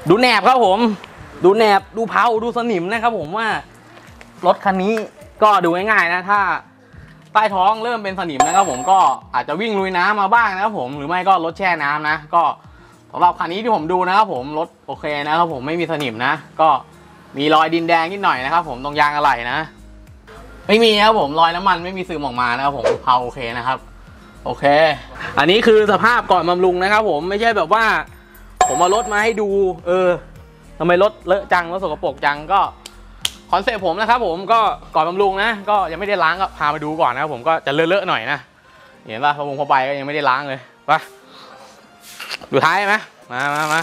ดูแหนบครับผมดูแหนบดูเพาดูสนิมนะครับผมว่ารถคันนี้ก็ดูง่ายๆนะถ้าใต้ท้องเริ่มเป็นสนิมนะครับผมก็อาจจะวิ่งลุยน้ำมาบ้างนะครับผมหรือไม่ก็รถแช่น้ำนะก็สำหรับคันนี้ที่ผมดูนะครับผมรถโอเคนะครับผมไม่มีสนิมนะก็มีรอยดินแดงนิดหน่อยนะครับผมตรงยางอะไหล่นะไม่มีครับผมรอยน้ำมันไม่มีซึมออกมานะครับผมเพาโอเคนะครับโอเคอันนี้คือสภาพก่อนบำรุงนะครับผมไม่ใช่แบบว่าผมเอารถมาให้ดูทำไมรถเลอะจังรถสกปรกจังก็คอนเซ็ปต์ผมนะครับผมก็ก่อนบำรุงนะก็ยังไม่ได้ล้างก็พามาดูก่อนนะครับผมก็จะเลอะๆหน่อยนะเห็นป่ะพอไปก็ยังไม่ได้ล้างเลยไปดูท้ายไหมมา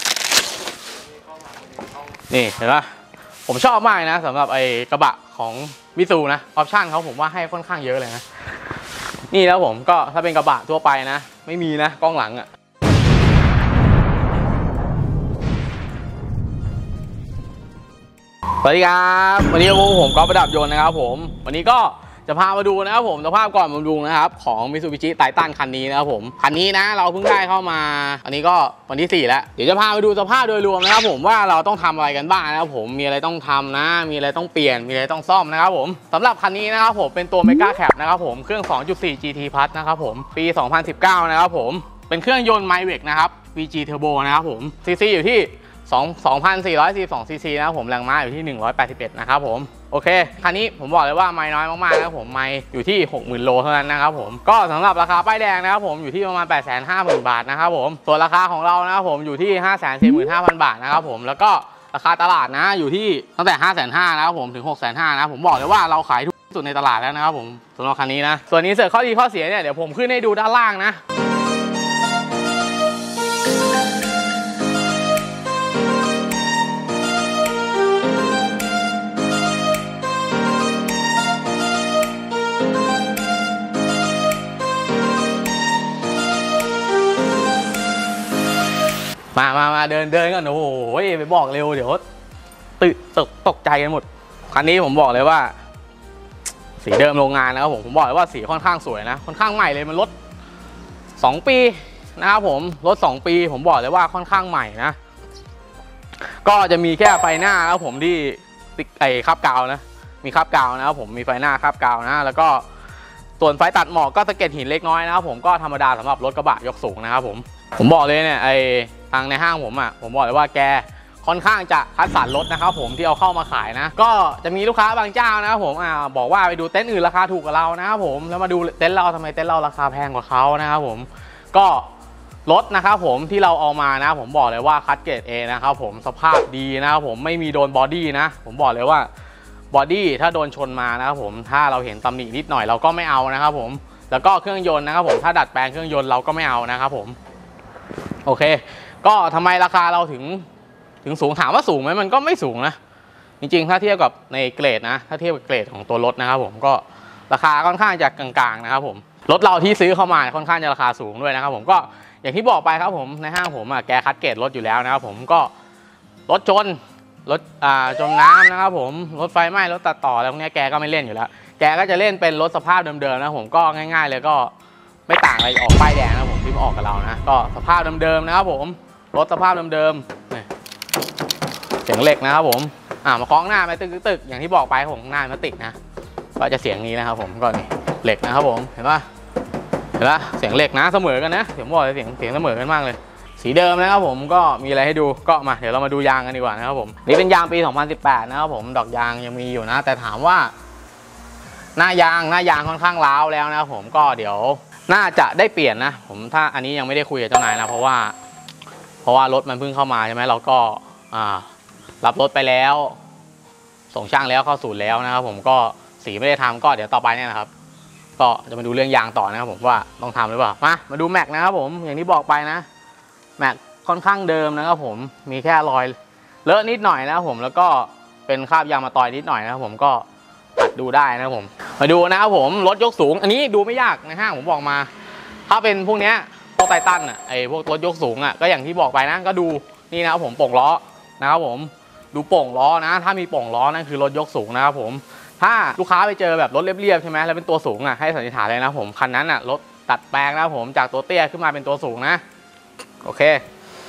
นี่เห็นป่ะผมชอบมากนะสำหรับไอ้กระบะของมิซูนะออปชั่นเขาผมว่าให้ค่อนข้างเยอะเลยนะนี่แล้วผมก็ถ้าเป็นกระบะทั่วไปนะไม่มีนะกล้องหลังอะสวัสดีครับวันนี้ผมก็ประดับยนต์นะครับผมวันนี้ก็จะพามาดูนะครับผมสภาพก่อนบำรุงนะครับของ Mitsubishi Titan คันนี้นะครับผมคันนี้นะเราเพิ่งได้เข้ามาอันนี้ก็วันที่4แล้วเดี๋ยวจะพาไปดูสภาพโดยรวมนะครับผมว่าเราต้องทำอะไรกันบ้างนะครับผมมีอะไรต้องทำนะมีอะไรต้องเปลี่ยนมีอะไรต้องซ่อมนะครับผมสำหรับคันนี้นะครับผมเป็นตัว Mega Cab นะครับผมเครื่อง 2.4 GT Plus นะครับผมปี 2019 นะครับผมเป็นเครื่องยนต์ Myvec นะครับ VG Turbo นะครับผมซีซีอยู่ที่2,442 ซีซีนะครับผมแรงม้าอยู่ที่181นะครับผมโอเคคันนี้ผมบอกเลยว่าไมล์น้อยมากๆนะครับผมไมล์อยู่ที่ 60,000 โลเท่านั้นนะครับผมก็สำหรับราคาป้ายแดงนะครับผมอยู่ที่ประมาณ 850,000 บาทนะครับผมส่วนราคาของเรานะครับผมอยู่ที่ 545,000 บาทนะครับผมแล้วก็ราคาตลาดนะอยู่ที่ตั้งแต่ 550,000 นะครับผมถึง 650,000 นะผมบอกเลยว่าเราขายทุกสุดในตลาดแล้วนะครับผมสำหรับคันนี้นะส่วนนี้เสร็จข้อดีข้อเสียเนี่ยเดี๋ยวผมขึ้นให้ดูด้านล่างนะมาเดินกันโอ้โหไปบอกเร็วเดี๋ยวตกใจกันหมดคันนี้ผมบอกเลยว่าสีเดิมโรงงานนะครับผมบอกเลยว่าสีค่อนข้างสวยนะค่อนข้างใหม่เลยมันรถ2 ปีนะครับผมรถ2 ปีผมบอกเลยว่าค่อนข้างใหม่นะก็จะมีแค่ไฟหน้าแล้วผมที่คราบกาวนะมีคราบกาวนะครับผมมีไฟหน้าคราบกาวนะแล้วก็ส่วนไฟตัดหมอกก็สะเก็ดหินเล็กน้อยนะครับผมก็ธรรมดาสำหรับรถกระบะยกสูงนะครับผมบอกเลยเนี่ยทางในห้างผมบอกเลยว่าแกค่อนข้างจะคัดสรรรถนะครับผมที่เอาเข้ามาขายนะก็จะมีลูกค้าบางเจ้านะครับผมบอกว่าไปดูเต็นท์อื่นราคาถูกกว่าเรานะครับผมแล้วมาดูเต็นท์เราทำไมเต็นท์เราราคาแพงกว่าเขานะครับผมก็รถนะครับผมที่เราเอามานะผมบอกเลยว่าคัดเกรด A นะครับผมสภาพดีนะครับผมไม่มีโดนบอดี้นะผมบอกเลยว่าบอดี้ถ้าโดนชนมานะครับผมถ้าเราเห็นตำหนินิดหน่อยเราก็ไม่เอานะครับผมแล้วก็เครื่องยนต์นะครับผมถ้าดัดแปลงเครื่องยนต์เราก็ไม่เอานะครับผมโอเคก็ทำไมราคาเราถึงสูงถามว่าสูงไหมมันก็ไม่สูงนะจริงๆถ้าเทียบกับในเกรดนะถ้าเทียบกับเกรดของตัวรถนะครับผมก็ราคาค่อนข้างจะกลางๆนะครับผมรถเราที่ซื้อเข้ามาค่อนข้างจะราคาสูงด้วยนะครับผมก็อย่างที่บอกไปครับผมในห้างผมแกคัดเกรดรถอยู่แล้วนะครับผมก็รถชนรถจมน้ำนะครับผมรถไฟไหม้รถตัดต่ออะไรพวกนี้แกก็ไม่เล่นอยู่แล้วแกก็จะเล่นเป็นรถสภาพเดิมๆนะผมก็ง่ายๆเลยก็ไม่ต่างอะไรออกป้ายแดงนะผมที่มาออกกับเรานะก็สภาพเดิมๆนะครับผมรถสภาพเดิมๆเสียงเหล็กนะครับผมมาคล้องหน้าไปตึกอย่างที่บอกไปผมหน้ามาติดนะก็จะเสียงนี้นะครับผมก็นี่เหล็กนะครับผมเห็นปะเสียงเหล็กนะเสมอกันนะผมบอกเลยเสียงเสมอกันมากเลยสีเดิมนะครับผมก็มีอะไรให้ดูก็มาเดี๋ยวเรามาดูยางกันดีกว่านะครับผมนี่เป็นยางปี 2018 นะครับผมดอกยางยังมีอยู่นะแต่ถามว่าหน้ายางค่อนข้างร้าวแล้วนะครับผมก็เดี๋ยวน่าจะได้เปลี่ยนนะผมถ้าอันนี้ยังไม่ได้คุยกับเจ้านายนะเพราะว่ารถมันเพิ่งเข้ามาใช่ไหมเราก็รับรถไปแล้วส่งช่างแล้วเข้าศูนย์แล้วนะครับผมก็สีไม่ได้ทำก็เดี๋ยวต่อไปเนี่ยนะครับก็จะมาดูเรื่องยางต่อนะครับผมว่าต้องทำหรือเปล่ามาดูแม็กนะครับผมอย่างที่บอกไปนะแม็กค่อนข้างเดิมนะครับผมมีแค่รอยเลอะนิดหน่อยนะครับผมแล้วก็เป็นคราบยางมะตอยนิดหน่อยนะครับผมก็ตัดดูได้นะครับผมมาดูนะครับผมรถยกสูงอันนี้ดูไม่ยากในห้างผมบอกมาถ้าเป็นพวกเนี้ยพวกไททันพวกรถยกสูงก็อย่างที่บอกไปนะก็ดูนี่นะครับผมโป่งล้อนะครับผมดูโป่งล้อนะถ้ามีโป่งล้อนั่นคือรถยกสูงนะครับผมถ้าลูกค้าไปเจอแบบรถเรียบๆใช่ไหมแล้วเป็นตัวสูงให้สันนิษฐานเลยนะผมคันนั้นรถตัดแปลงนะผมจากตัวเตี้ยขึ้นมาเป็นตัวสูงนะโอเค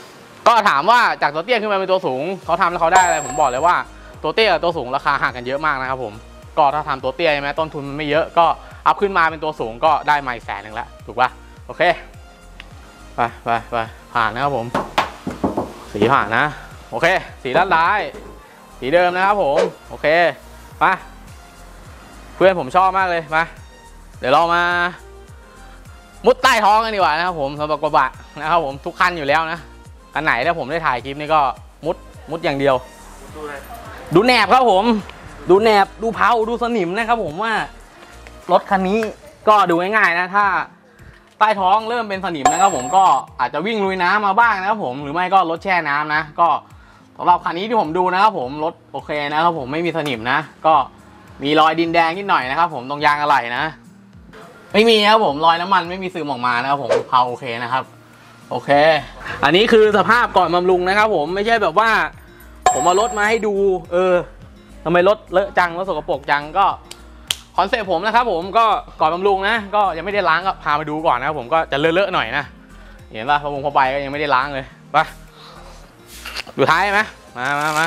ก็ถามว่าจากตัวเตี้ยขึ้นมาเป็นตัวสูงเขาทำแล้วเขาได้อะไรผมบอกเลยว่าตัวเตี้ยกับตัวสูงราคาห่างกันเยอะมากนะครับผมก็ถ้าทำตัวเตี้ยใช่ไหมต้นทุนมันไม่เยอะก็อัพขึ้นมาเป็นตัวสูงก็ได้มาอีก100,000แล้วถูกป่ะโอเคไปผ่านนะครับผมสีผ่านนะโอเคสีด้านซ้ายสีเดิมนะครับผมโอเคมาเพื่อนผมชอบมากเลยมาเดี๋ยวเรามามุดใต้ท้องกันดีกว่านะครับผมสำหรับกระบะนะครับผมทุกคันอยู่แล้วนะคันไหนถ้าผมได้ถ่ายคลิปนี้ก็มุดอย่างเดียวดูแหนบครับผมดูแหนบดูเผาดูสนิมนะครับผมว่ารถคันนี้ก็ดูง่ายๆนะถ้าใต้ท้องเริ่มเป็นสนิมนะครับผมก็อาจจะวิ่งลุยน้ำมาบ้างนะครับผมหรือไม่ก็รถแช่น้ำนะก็สำหรับคันนี้ที่ผมดูนะครับผมรถโอเคนะครับผมไม่มีสนิมนะก็มีรอยดินแดงนิดหน่อยนะครับผมตรงยางอะไหล่นะไม่มีนะครับผมรอยน้ำมันไม่มีซึมออกมานะครับผมเผาโอเคนะครับโอเคอันนี้คือสภาพก่อนบำรุงนะครับผมไม่ใช่แบบว่าผมเอารถมาให้ดูทำไมรถเลอะจังรถสกปรกจังก็คอนเซ็ปต์ผมนะครับผมก็ก่อนบำรุงนะก็ยังไม่ได้ล้างก็พามาดูก่อนนะครับผมก็จะเลอะๆหน่อยนะเห็นป่ะพอไปก็ยังไม่ได้ล้างเลยไปดูท้ายไหมมา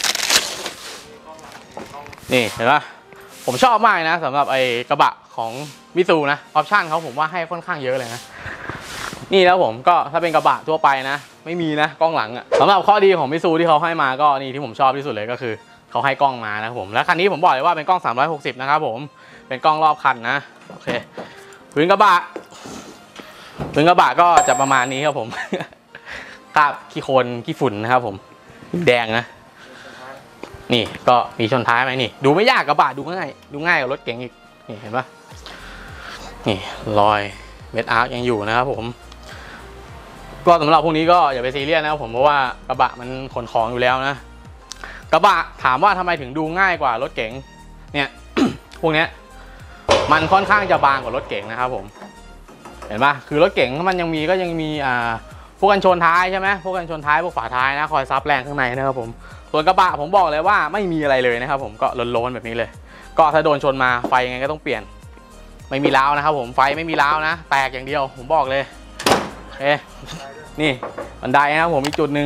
นี่เห็นป่ะผมชอบมากนะสำหรับไอ้กระบะของมิซูนะออปชั่นเขาผมว่าให้ค่อนข้างเยอะเลยนะนี่แล้วผมก็ถ้าเป็นกระบะทั่วไปนะไม่มีนะกล้องหลังอะสำหรับข้อดีของมิซูที่เขาให้มาก็นี่ที่ผมชอบที่สุดเลยก็คือเขาให้กล้องมานะครับผมและคันนี้ผมบอกเลยว่าเป็นกล้อง360นะครับผมเป็นกล้องรอบคันนะโอเคพื้นกระบะก็จะประมาณนี้ครับผมคราบขี้โคลนขี้ฝุ่นนะครับผมแดงนะนี่ก็มีชนท้ายไหมนี่ดูไม่ยากกระบะดูง่ายกว่ารถเก๋งอีกนี่เห็นปะนี่รอยเม็ดอาร์คยังอยู่นะครับผมก็สำหรับพวกนี้ก็อย่าไปซีเรียสนะครับผมเพราะว่ากระบะมันขนของอยู่แล้วนะกระบะถามว่าทำไมถึงดูง่ายกว่ารถเก๋งเนี่ย พวกเนี้ยมันค่อนข้างจะบางกว่ารถเก๋งนะครับผมเห็นปะคือรถเก๋งมันยังมีพวกกันชนท้ายใช่ไหมพวกกันชนท้ายพวกฝาท้ายนะคอยซับแรงข้างในนะครับผมส่วนกระบะผมบอกเลยว่าไม่มีอะไรเลยนะครับผมก็โล้นๆแบบนี้เลยก็ถ้าโดนชนมาไฟยังไงก็ต้องเปลี่ยนไม่มีล้าวนะครับผมไฟไม่มีล้าวนะแตกอย่างเดียวผมบอกเลยโอเคนี่บันไดนะครับผมอีกจุดหนึ่ง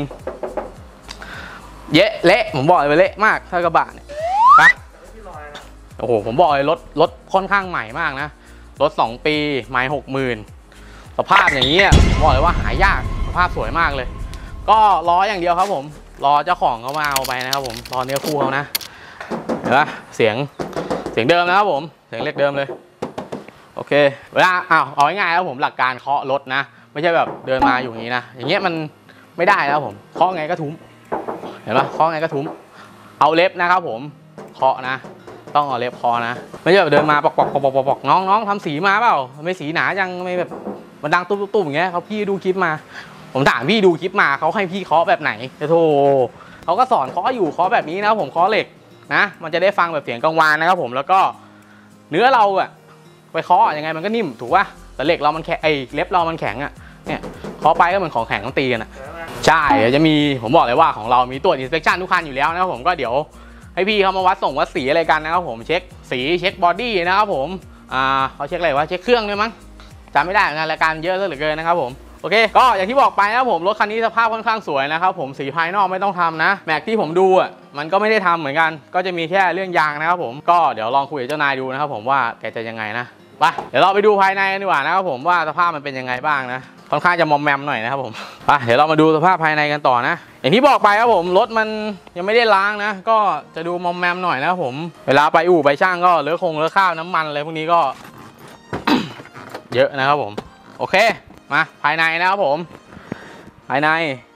เละผมบอกเลยเละมากถ้ากระบะเนี่ยไปโอ้โหผมบอกเลยรถค่อนข้างใหม่มากนะรถ2 ปีไมล์60,000สภาพอย่างนี้ผมบอกเลยว่าหายากสภาพสวยมากเลยก็ล้ออย่างเดียวครับผมรอเจ้าของเขามาเอาไปนะครับผมรอเนื้อคู่เขานะเห็นปะเสียงเดิมนะครับผมเสียงเล็กเดิมเลยโอเคเวลาเอาง่ายๆครับผมหลักการเคาะรถนะไม่ใช่แบบเดินมาอยู่อย่างนี้นะอย่างเงี้ยมันไม่ได้แล้วผมเคาะไงก็ทุ้มเห็นปะเคาะไงก็ทุ้มเอาเล็บนะครับผมเคาะนะต้องเอาเล็บเคาะนะไม่ใช่แบบเดินมาปอกน้องทำสีมาเปล่าไม่สีหนาจังไม่แบบมันดังตุ้มอย่างเงี้ยเขาพี่ดูคลิปมาผมถามพี่ดูคลิปมาเขาให้พี่เคาะแบบไหนโธ่เขาก็สอนเคาะอยู่เคาะแบบนี้นะครับผมเคาะเหล็กนะมันจะได้ฟังแบบเสียงกังวานนะครับผมแล้วก็เนื้อเราอะไปเคาะยังไงมันก็นิ่มถูกป่ะแต่เหล็กเรามันแข็งเล็บเรามันแข็งอะเนี่ยเคาะไปก็เหมือนของแข็งต้องตีกันอะใช่เดี๋ยวจะมีผมบอกเลยว่าของเรามีตรวจอินสเปคชั่นทุกคันอยู่แล้วนะครับผมก็เดี๋ยวให้พี่เขามาวัดสีอะไรกันนะครับผมเช็คสีเช็คบอดี้นะครับผมเขาเช็คอะไรวะเช็คเครื่องด้วยมั้งจำไม่ได้งานรายการเยอะเหลือเกินนะครับผมโอเคก็อย่างที่บอกไปนะครับผมรถคันนี้สภาพค่อนข้างสวยนะครับผมสีภายนอกไม่ต้องทำนะแม็กที่ผมดูอ่ะมันก็ไม่ได้ทำเหมือนกันก็จะมีแค่เรื่องยางนะครับผมก็เดี๋ยวลองคุยกับเจ้านายดูนะครับผมว่าแกจะยังไงนะไปเดี๋ยวเราไปดูภายในกันดีกว่านะครับผมว่าสภาพมันเป็นยังไงบ้างนะค่อนข้างจะมอมแมมหน่อยนะครับผมไปเดี๋ยวเรามาดูสภาพภายในกันต่อนะอย่างที่บอกไปครับผมรถมันยังไม่ได้ล้างนะก็จะดูมอมแมมหน่อยนะครับผมเวลาไปอู่ไปช่างก็เลอะข้าวน้ำมันอะไรพวกนี้ก็ เยอะนะครับผมโอเคมาภายในนะครับผมภายใน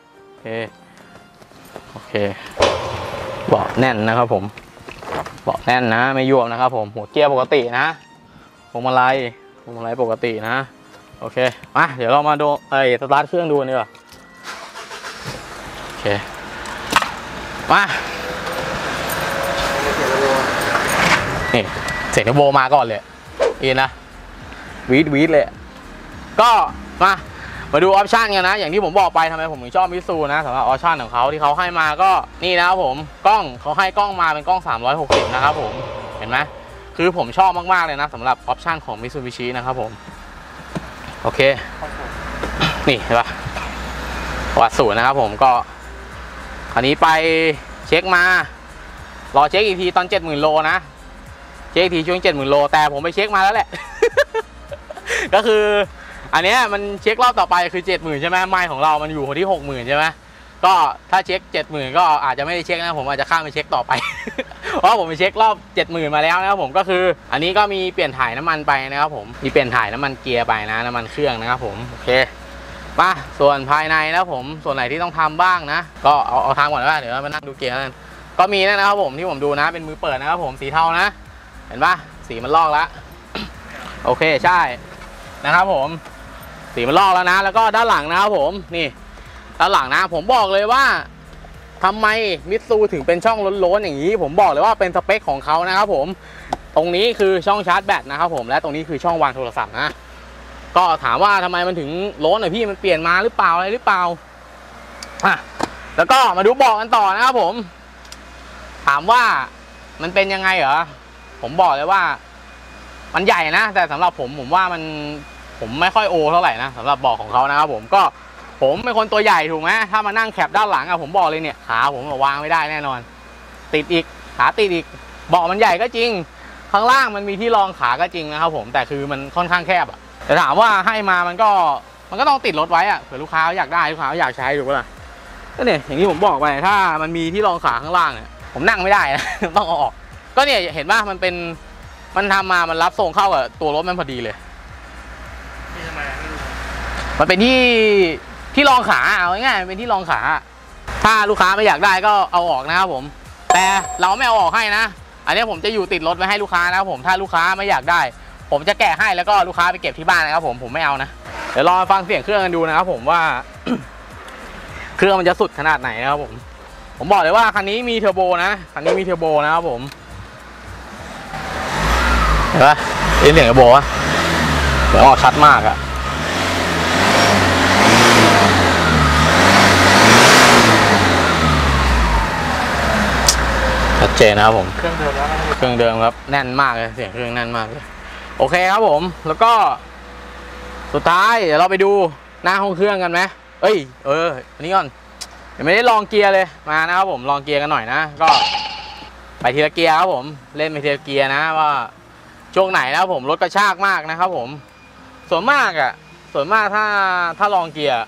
โอเคเบาะแน่นนะครับผมเบาะแน่นนะไม่ยวบนะครับผมหัวเกียร์ปกตินะพวงมาลัยปกตินะโอเคมาเดี๋ยวเรามาดูสตาร์ทเครื่องดูดีกว่าโอเคมานี่เสียงเทอร์โบมาก่อนเลยนะวีดเลยก็มาดูออปชันกันนะอย่างที่ผมบอกไปทำไมผมถึงชอบมิตซูนะสำหรับออปชันของเขาที่เขาให้มาก็นี่นะครับผมกล้องเขาให้กล้องมาเป็นกล้อง360นะครับผมเห็นไหมคือผมชอบมากๆเลยนะสำหรับออปชันของมิตซูบิชินะครับผมโอเคนี่เห็นปะประวัติศูนย์นะครับผมก็อันนี้ไปเช็คมารอเช็คอีกทีตอน 70,000 โลนะเช็คอีกทีช่วง 70,000 โลแต่ผมไปเช็คมาแล้วแหละ ก็คืออันนี้มันเช็ครอบต่อไปคือ 70,000 ใช่ไหมไมล์ของเรามันอยู่ที่ 60,000 ใช่ไหมก็ถ้าเช็ค 70,000 ก็อาจจะไม่ได้เช็คนะผมอาจจะข้ามไปเช็คต่อไป เพราะผมไปเช็ครอบ 70,000 มาแล้วนะครับผมก็คืออันนี้ก็มีเปลี่ยนถ่ายน้ำมันไปนะครับผมมีเปลี่ยนถ่ายน้ำมันเกียร์ไปนะน้ำมันเครื่องนะครับผมโอเคมาส่วนภายในนะครับผมส่วนไหนที่ต้องทำบ้างนะก็เอาทางก่อนว่าเดี๋ยวมานั่งดูเกียร์กันก็มีนะครับผมที่ผมดูนะเป็นมือเปิดนะครับผมสีเทานะเห็นปะสีมันลอกแล้ว โอเคใช่นะครับผมสีมันลอกแล้วนะแล้วก็ด้านหลังนะครับผมนี่ด้านหลังนะผมบอกเลยว่าทำไมมิตซูถึงเป็นช่องล้นๆอย่างนี้ผมบอกเลยว่าเป็นสเปคของเขานะครับผมตรงนี้คือช่องชาร์จแบตนะครับผมและตรงนี้คือช่องวางโทรศัพท์นะก็ถามว่าทำไมมันถึงล้นหน่อยพี่มันเปลี่ยนมาหรือเปล่าอะไรหรือเปล่าแล้วก็มาดูเบาะกันต่อนะครับผมถามว่ามันเป็นยังไงเหรอผมบอกเลยว่ามันใหญ่นะแต่สำหรับผมว่าผมไม่ค่อยโอเท่าไหร่นะสำหรับเบาะของเขานะครับผมก็ผมเป็นคนตัวใหญ่ถูกไหมถ้ามานั่งแคปด้านหลังผมบอกเลยเนี่ยขาผมวางไม่ได้แน่นอนติดอีกขาติดอีกเบาะมันใหญ่ก็จริงข้างล่างมันมีที่รองขาก็จริงนะครับผมแต่คือมันค่อนข้างแคบแต่ถามว่าให้มามันก็ต้องติดรถไว้เผื่อลูกค้าอยากได้ลูกค้าอยากใช้ถูกปะล่ะก็เนี่ยอย่างที่ผมบอกไปถ้ามันมีที่รองขาข้างล่างเนี่ยผมนั่งไม่ได้นะ ต้องเอาออกก็เนี่ยเห็นว่ามันทำมามันรับทรงเข้ากับตัวรถมันพอดีเลยมันเป็นที่รองขาเอาง่ายๆเป็นที่รองขาถ้าลูกค้าไม่อยากได้ก็เอาออกนะครับผมแต่เราไม่เอาออกให้นะอันนี้ผมจะอยู่ติดรถไว้ให้ลูกค้านะครับผมถ้าลูกค้าไม่อยากได้ผมจะแกะให้แล้วก็ลูกค้าไปเก็บที่บ้านนะครับผมไม่เอานะเดี๋ยวรอฟังเสียงเครื่องกันดูนะครับผมว่า เครื่องมันจะสุดขนาดไหนนะครับผมบอกเลยว่าคันนี้มีเทอร์โบนะคันนี้มีเทอร์โบนะครับผมเห็นปะเสียงเทอร์โบวะเดี๋ยวออกชัดมากชัดเจนนะครับผมเครื่องเดิมแล้วเครื่องเดิมครับแน่นมากเลยเสียงเครื่องแน่นมากเลยโอเคครับผมแล้วก็สุดท้ายเดี๋ยวเราไปดูหน้าห้องเครื่องกันไหมอันนี้ก่อนยังไม่ได้ลองเกียร์เลยมานะครับผมลองเกียร์กันหน่อยนะก็ไปทีละเกียร์ครับผมเล่นไปทีละเกียร์นะว่าช่วงไหนนะครับผมรถกระชากมากนะครับผมส่วนมากถ้าลองเกียร์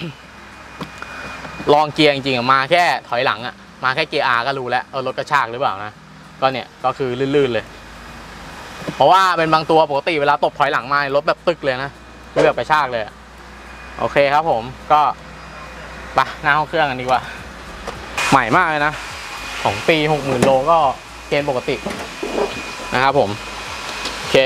ลองเกียร์จริงๆมาแค่ถอยหลังมาแค่เกียร์ R ก็รู้แล้วรถกระชากหรือเปล่านะก็เนี่ยก็คือลื่นๆเลยเพราะว่าเป็นบางตัวปกติเวลาตบถอยหลังมารถแบบตึกเลยนะคือแบบกระชากเลยโอเคครับผมก็ไปหน้าห้องเครื่องกันดีกว่าใหม่มากเลยนะของปี 60,000 โลก็เกณฑ์ปกตินะครับผมโอเค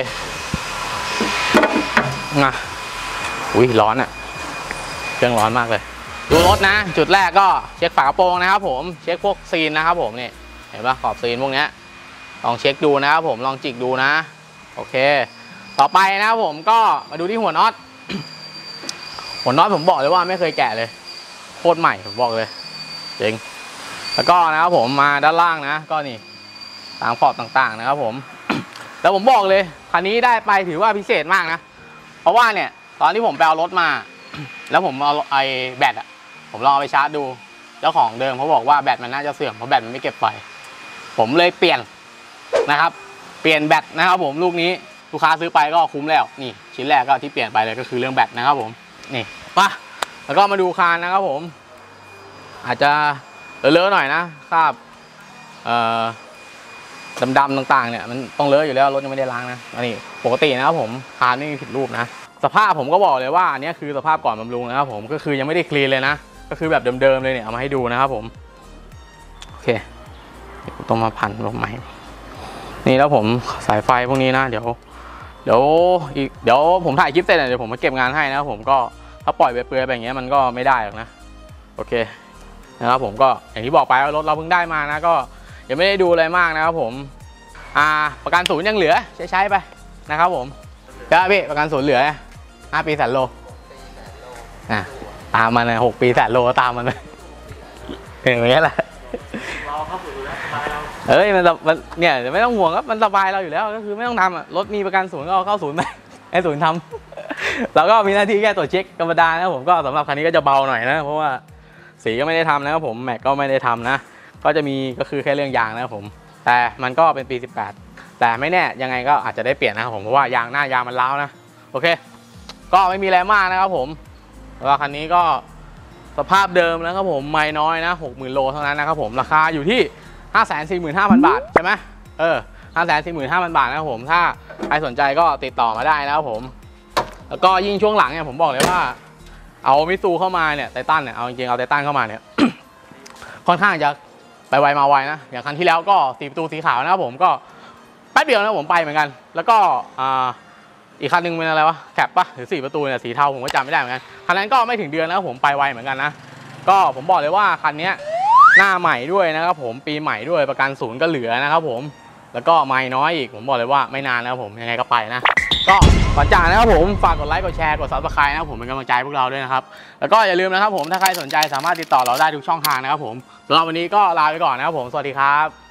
อุ้ยร้อนเครื่องร้อนมากเลยดูรถนะจุดแรกก็เช็คฝากระโปรงนะครับผมเช็คพวกซีนนะครับผมนี่เห็นปะขอบซีนพวกนี้ลองเช็คดูนะครับผมลองจิกดูนะโอเคต่อไปนะครับผมก็มาดูที่หัวน็อต หัวน็อตผมบอกเลยว่าไม่เคยแกะเลยโคตรใหม่ผมบอกเลยจริงแล้วก็นะครับผมมาด้านล่างนะก็นี่ตามขอบต่างๆนะครับผม แล้วผมบอกเลยคันนี้ได้ไปถือว่าพิเศษมากนะเพราะว่าเนี่ยตอนที่ผมไปเอารถมา แล้วผมเอาไอ้แบตผมลองเอาไปชาร์จดูเจ้าของเดิมเขาบอกว่าแบตมันน่าจะเสื่อมเพราะแบตมันไม่เก็บไฟผมเลยเปลี่ยนนะครับเปลี่ยนแบตนะครับผมลูกนี้ลูกค้าซื้อไปก็คุ้มแล้วนี่ชิ้นแรกก็ที่เปลี่ยนไปเลยก็คือเรื่องแบตนะครับผมนี่ป่ะแล้วก็มาดูคานนะครับผมอาจจะเลอะๆหน่อยนะคราบดำๆต่างๆเนี่ยมันต้องเลอะอยู่แล้วรถยังไม่ได้ล้างนะอันนี้ปกตินะครับผมคานไม่มีผิดรูปนะสภาพผมก็บอกเลยว่าอันนี้คือสภาพก่อนบำรุงนะครับผมก็คือยังไม่ได้คลีนเลยนะก็คือแบบเดิมๆเลยเนี่ยเอามาให้ดูนะครับผมโอเคต้องมาพันลงใหม่นี่แล้วผมสายไฟพวกนี้นะเดี๋ยวผมถ่ายคลิปเสร็จเดี๋ยวผมมาเก็บงานให้นะครับผมก็ถ้าปล่อยไปเปลือยแบบนี้มันก็ไม่ได้หรอกนะโอเคนะครับผมก็อย่างที่บอกไปว่ารถเราเพิ่งได้มานะก็ยังไม่ได้ดูอะไรมากนะครับผมประกันศูนย์ยังเหลือใช้ไปนะครับผมแล้วพี่ประกันศูนย์เหลือ5 ปี100,000 โลตามมันเลย6 ปี100,000 โลตามมันเลยอย่างเงี้ยแหละเราเข้าศูนย์แล้วสบายเรามันเนี่ยไม่ต้องห่วงครับมันสบายเราอยู่แล้วก็คือไม่ต้องทำรถมีประกันศูนย์ก็เอาเข้าศูนย์ไปให้ศูนย์ทำแล้วก็มีหน้าที่แค่ตรวจเช็คธรรมดานะผมก็สำหรับคันนี้ก็จะเบาหน่อยนะเพราะว่าสีก็ไม่ได้ทำนะครับผมแม็กก็ไม่ได้ทำนะก็จะมีก็คือแค่เรื่องยางนะครับผมแต่มันก็เป็นปี18แต่ไม่แน่ยังไงก็อาจจะได้เปลี่ยนนะครับผมเพราะว่ายางหน้ายางมันร้าวนะโอเคก็ไม่มีอะไรมากนะครับผมแล้วคันนี้ก็สภาพเดิมนะครับผมไม่น้อยนะ60,000 โลเท่านั้นนะครับผมราคาอยู่ที่ 545,000 บาทใช่ไหม545,000 บาทนะครับผมถ้าใครสนใจก็ติดต่อมาได้นะครับผมแล้วก็ยิ่งช่วงหลังเนี่ยผมบอกเลยว่าเอามิตซูเข้ามาเนี่ยไททันเนี่ยเอาจริงๆเอาไททันเข้ามาเนี่ย ค่อนข้างจะไปไวมาไวนะอย่างคันที่แล้วก็4 ประตูสีขาวนะครับผมก็แป๊บเดียวนะผมไปเหมือนกันแล้วก็อีกคันหนึงเป็นอะไรวะแคปปะหรือ4 ประตูเนี่ยสีเทาผมก็จำไม่ได้เหมือนกันคันนั้นก็ไม่ถึงเดือนนะครับผมไปไวเหมือนกันนะก็ผมบอกเลยว่าคันนี้หน้าใหม่ด้วยนะครับผมปีใหม่ด้วยประกันศูนย์ก็เหลือนะครับผมแล้วก็ไม่น้อยอีกผมบอกเลยว่าไม่นานนะครับผมยังไงก็ไปนะก็ก่อนจากนะครับผมฝากกดไลค์กดแชร์กด Subscribe นะครับผมเป็นกำลังใจพวกเราด้วยนะครับแล้วก็อย่าลืมนะครับผมถ้าใครสนใจสามารถติดต่อเราได้ทุกช่องทางนะครับผมสำหรับวันนี้ก็ลาไปก่อนนะครับผมสวัสดีครับ